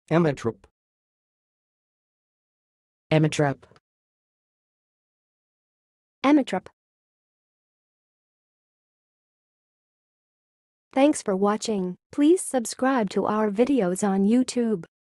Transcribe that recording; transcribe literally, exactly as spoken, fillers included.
emmetrope, emmetrope, emmetrope. Thanks for watching. Please subscribe to our videos on YouTube.